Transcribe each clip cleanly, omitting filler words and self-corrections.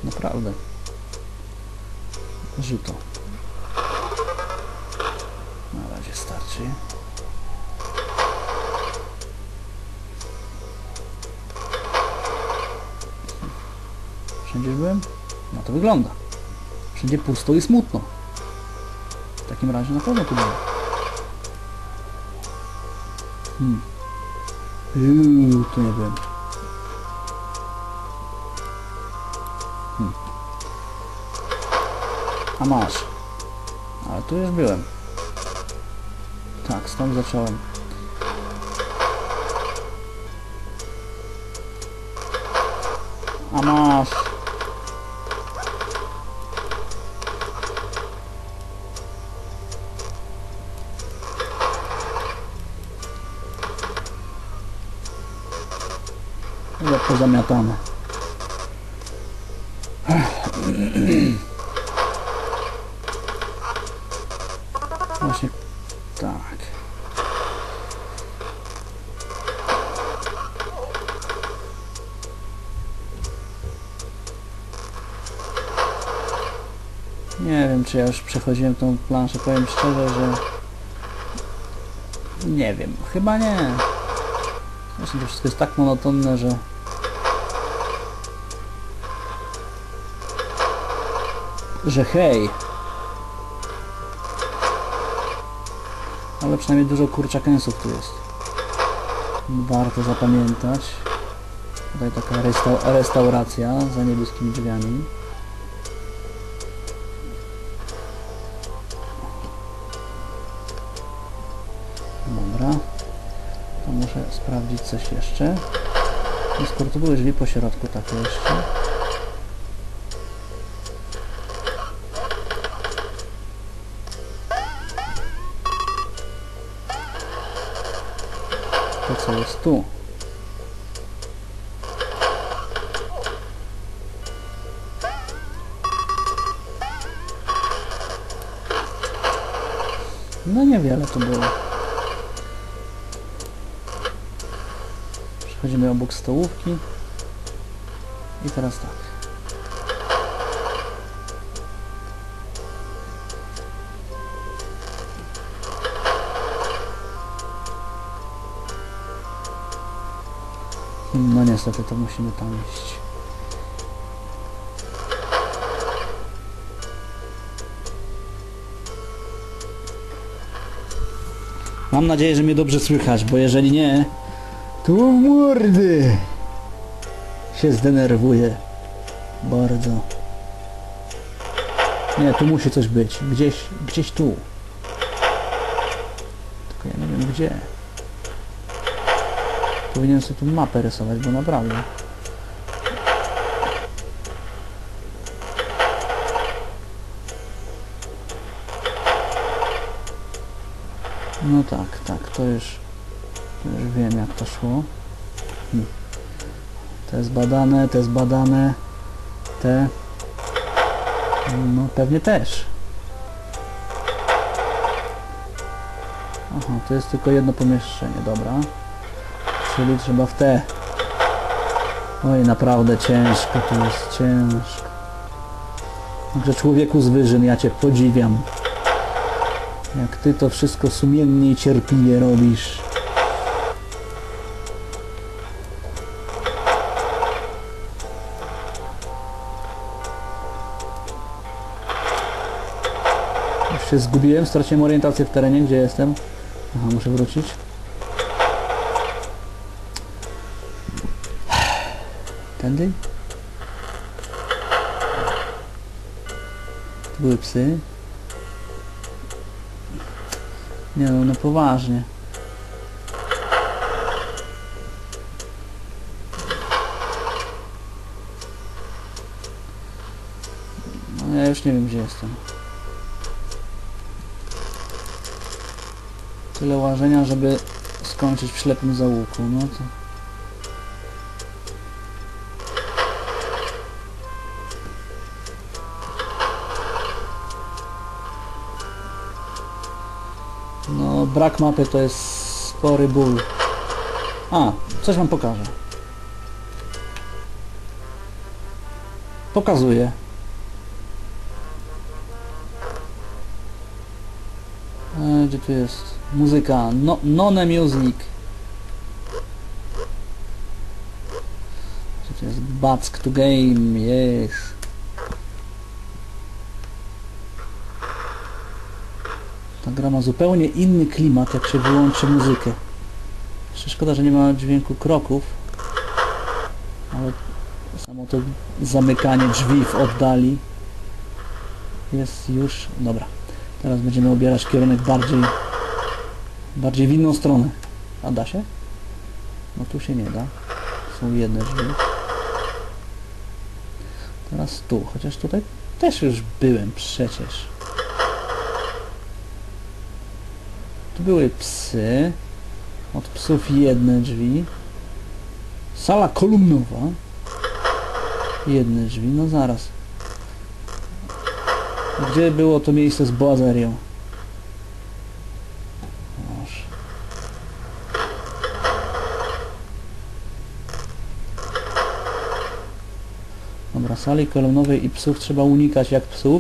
Naprawdę. Żyto. Na razie starczy. Wszędzie byłem? No to wygląda. Wszędzie pusto i smutno. W takim razie na pewno tu byłem. Tu nie byłem. A masz. Ale tu już byłem. Tak, stąd zacząłem. A masz. Chyba pozamiatane. Właśnie tak. Nie wiem, czy ja już przechodziłem tą planszę, powiem szczerze, że nie wiem, chyba nie. Zresztą to wszystko jest tak monotonne, że hej. Ale przynajmniej dużo kurczakensów tu jest. Warto zapamiętać. Tutaj taka restauracja za niebieskimi drzwiami. Dobra. To muszę sprawdzić coś jeszcze. No skoro tu były drzwi po środku, takie jeszcze. To co jest tu? No niewiele tu było. Przechodzimy obok stołówki. I teraz tak. No niestety to musimy tam iść. Mam nadzieję, że mnie dobrze słychać, bo jeżeli nie, to mordy się zdenerwuję bardzo. Nie, tu musi coś być. Gdzieś tu. Tylko ja nie wiem gdzie. Powinienem sobie tu mapę rysować, bo naprawdę. No tak, to już wiem jak to szło. Te zbadane, te no pewnie też. Aha, to jest tylko jedno pomieszczenie, dobra. Czyli trzeba w te. Oj, naprawdę ciężko, to jest ciężko. Także człowieku z wyżyn, ja cię podziwiam. Jak ty to wszystko sumiennie i cierpliwie robisz. Już się zgubiłem, straciłem orientację w terenie, gdzie jestem. Aha, muszę wrócić. Tędy? Tu były psy. Nie no, poważnie. No ja już nie wiem gdzie jestem. Tyle łażenia, żeby skończyć w ślepym zaułku, no to... No, brak mapy to jest spory ból. A, coś wam pokażę. pokazuje. Gdzie tu jest? Muzyka. No, None Music. Gdzie tu jest? Back to Game. Yes. Ta gra ma zupełnie inny klimat, jak się wyłączy muzykę. Jeszcze szkoda, że nie ma dźwięku kroków. Ale samo to zamykanie drzwi w oddali jest już... Dobra. Teraz będziemy obierać kierunek bardziej w inną stronę. A da się? No tu się nie da. Są jedne drzwi. Teraz tu. Chociaż tutaj też już byłem przecież. Tu były psy. Od psów jedne drzwi. Sala kolumnowa. Jedne drzwi. No zaraz. Gdzie było to miejsce z boazerią? Noż. Dobra, sali kolumnowej i psów trzeba unikać jak psów.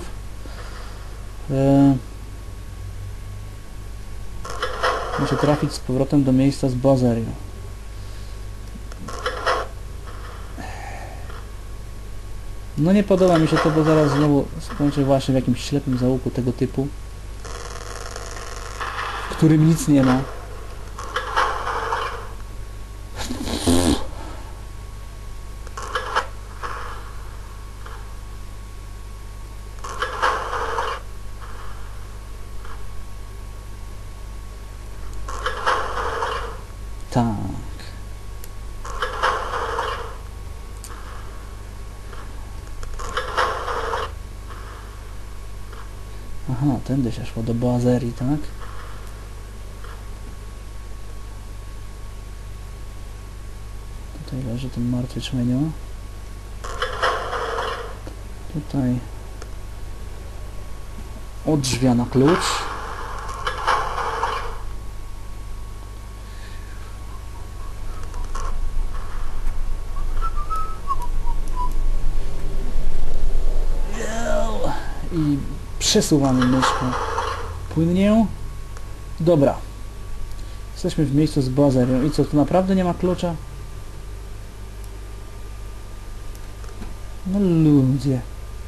Muszę trafić z powrotem do miejsca z boazerią. No nie podoba mi się to, bo zaraz znowu skończę właśnie w jakimś ślepym zaułku tego typu, w którym nic nie ma. Tak. Aha, tędy się szło do boazerii, tak? Tutaj leży ten martwy czmenio. Tutaj od drzwi na klucz. I przesuwamy myszką płynnie. Dobra. Jesteśmy w miejscu z boazerią. I co, tu naprawdę nie ma klucza? No ludzie.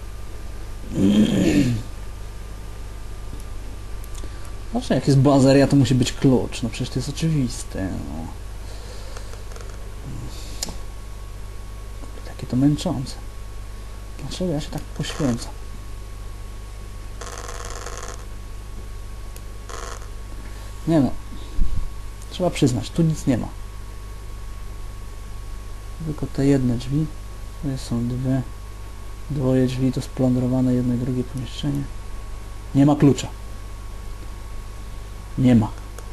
Znaczy, jak jest boazeria, to musi być klucz. No przecież to jest oczywiste. No. Takie to męczące. Dlaczego ja się tak poświęcam? Nie no. Trzeba przyznać, tu nic nie ma. Tylko te jedne drzwi. To są dwoje drzwi, to splądrowane jedno i drugie pomieszczenie. Nie ma klucza. Nie ma.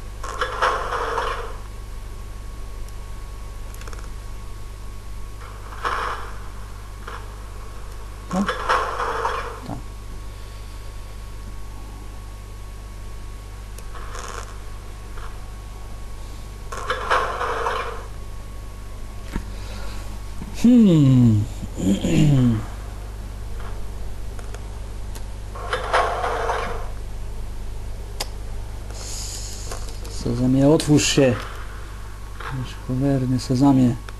No? Tak. Sezamie, otwórz się. Cholerny Sezamie.